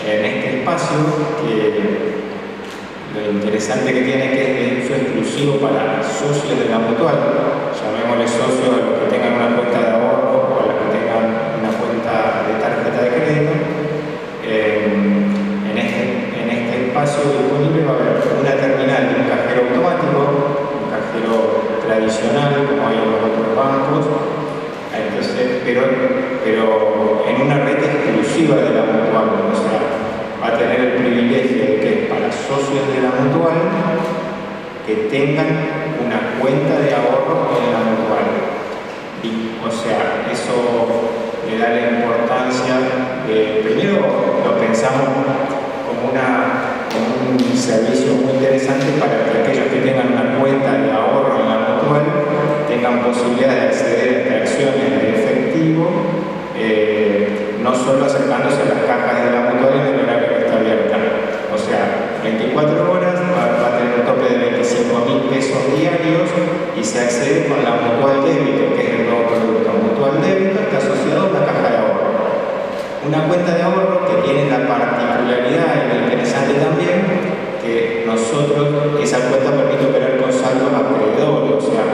en este espacio, que lo interesante que tiene es que es de uso exclusivo para socios de la mutual, llamémosle socios a los que tengan una cuenta de ahorro o a los que tengan una cuenta de tarjeta de crédito. En este espacio disponible va a haber una terminal de un cajero automático, un cajero tradicional como hay en los otros bancos, entonces, pero en una red exclusiva de la mutual, o sea, va a tener el privilegio de que para socios de la mutual que tengan una cuenta de ahorro en la mutual. Y, o sea, eso le da la importancia de, primero lo pensamos como un servicio muy interesante para que aquellos que tengan una cuenta de ahorro en la mutual tengan posibilidad de acceder a extracciones de efectivo, no solo acercándose a las cajas de la mutual en el horario que está abierta. O sea, 24 horas va a tener un tope de 25.000 pesos diarios y se accede con la mutual débito, que es el nuevo producto. Mutual débito está asociado a una caja de ahorro. Una cuenta de ahorro que tiene la particularidad y lo interesante también que esa cuenta permite operar con saldos acreedores, o sea,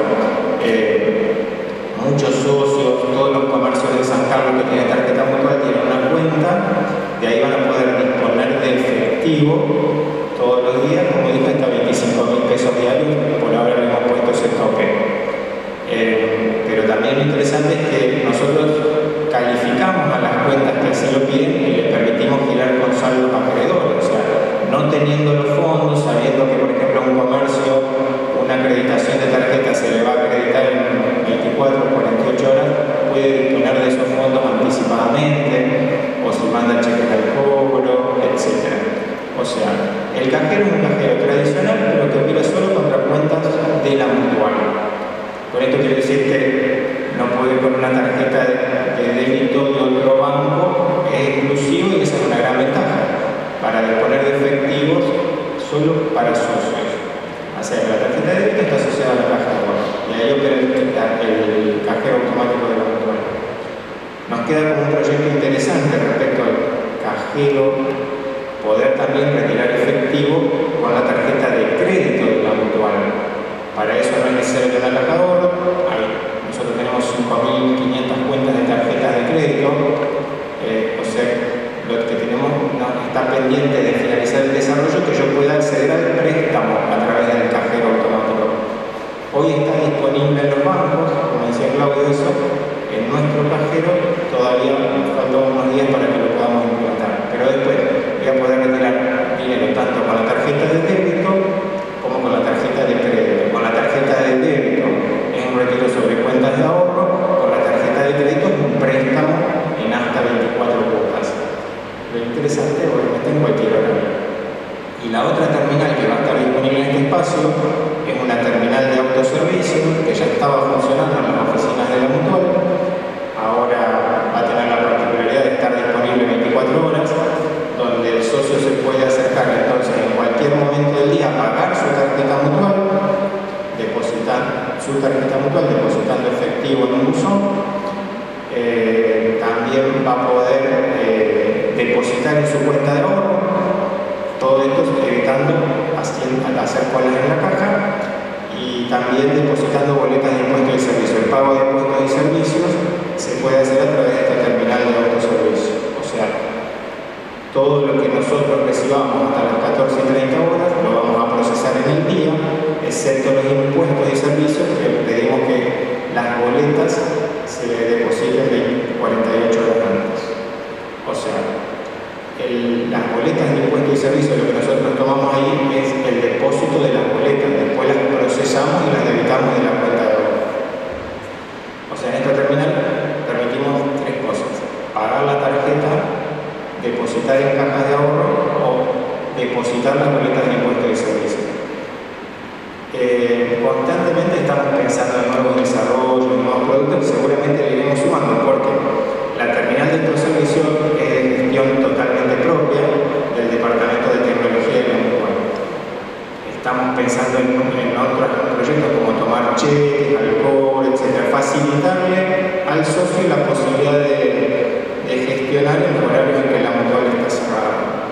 muchos socios, todos los comercios de San Carlos que tienen tarjeta mutual tienen una cuenta, de ahí van a poder disponer de efectivo todos los días, como dije, hasta 25.000 pesos diarios, por ahora le hemos puesto ese tope. Pero también lo interesante es que nosotros calificamos a las cuentas que así lo piden y les permitimos girar con saldos acreedores, o sea, no teniendo los fondos, sabiendo que, por ejemplo, a un comercio una acreditación de tarjeta se le va a acreditar en 24 o 48 horas, puede disponer de esos fondos anticipadamente, o si manda cheques al cobro, etc. O sea, el cajero es un cajero tradicional, pero que opera solo contra cuentas de la mutual. Con esto quiero decir que no puede ir con una tarjeta de débito de otro banco, es exclusivo y esa es una gran ventaja para disponer de efectivos solo para socios. O sea, la tarjeta de débito está asociada a la caja de ahorro y ahí opera el cajero automático de la mutual. Nos queda como un proyecto interesante respecto al cajero poder también retirar efectivo con la tarjeta de crédito de la mutual. Para eso no es necesario tener la caja de ahorro. Nosotros tenemos 5.500 cuentas de tarjetas de crédito, o sea, lo que tenemos está pendiente de finalizar el desarrollo que yo pueda acceder al préstamo a través del cajero automático. Hoy está disponible en los bancos, como decía Claudio, eso, en nuestro cajero todavía nos faltan unos días para que lo podamos implementar, pero después voy a poder retirar dinero tanto con la tarjeta de débito como con la tarjeta de crédito. Con la tarjeta de débito es un retiro sobre cuentas de ahorro, con la tarjeta de crédito es un préstamo en hasta 24 cuotas. Lo interesante, obviamente, en cualquier horario. Y la otra terminal que va a estar disponible en este espacio es una terminal de autoservicio que ya estaba funcionando en las oficinas de la mutual. Ahora va a tener la particularidad de estar disponible 24 horas, donde el socio se puede acercar entonces en cualquier momento del día a pagar su tarjeta mutual, depositando efectivo en un buzón. También va a poder depositar en su cuenta de ahorro, todo esto evitando hacer colas en la caja, y también depositando boletas de impuestos y servicios. El pago de impuestos y servicios se puede hacer a través de esta terminal de autoservicio. O sea, todo lo que nosotros recibamos hasta las 14:30 horas lo vamos a procesar en el día, excepto los impuestos y servicios, que pedimos que las boletas se depositen 48 horas antes. O sea, las boletas de impuestos y servicios, lo que nosotros tomamos ahí es el depósito de las boletas, después las procesamos y las debitamos de la cuenta de ahorro. O sea, en esta terminal permitimos tres cosas: pagar la tarjeta, depositar en cajas de ahorro o depositar las boletas de impuestos y servicios. Constantemente estamos pensando en nuevos desarrollos, en nuevos productos, y seguramente le iremos sumando, porque la terminal de autoservicio es de gestión totalmente propia del Departamento de Tecnología de la mutual. Estamos pensando en otros proyectos como tomar cheques, alcohol, etc. Facilitarle al socio la posibilidad de gestionar en los horarios en que la mutual está cerrada.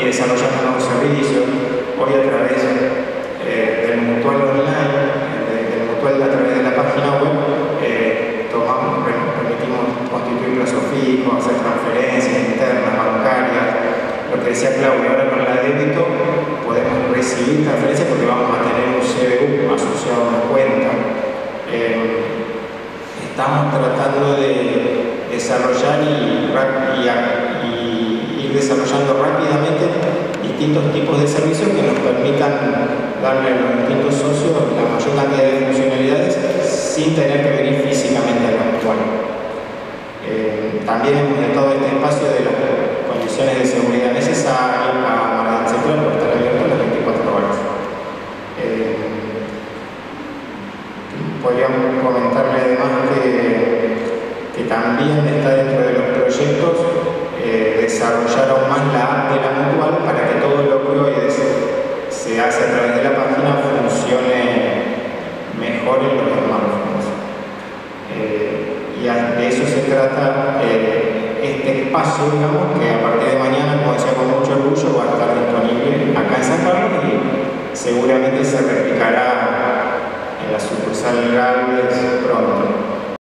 desarrollando nuevos servicios. Hoy a través del Mutual online, del Mutual a través de la página web, permitimos constituir plazos fijos, hacer transferencias internas, bancarias. Lo que decía Claudia, ahora con la débito podemos recibir transferencias porque vamos a tener un CBU asociado a una cuenta. Estamos tratando de desarrollar y ir desarrollando rápidamente distintos tipos de servicios que nos permitan darle a los distintos socios la mayor cantidad de funcionalidades sin tener que venir físicamente al Mutual. También hemos dotado este espacio de las condiciones de seguridad necesarias, cámaras, etc., para estar abierto las 24 horas. Podríamos comentarle además que también está dentro de los proyectos desarrollar aún más la app de la Mutual para que todo lo que hoy se hace a través de la página funcione mejor en los smartphones. Y de eso se trata este espacio, digamos, que a partir de mañana, como decía, con mucho orgullo, va a estar disponible acá en San Carlos y seguramente se replicará en la sucursal Galvez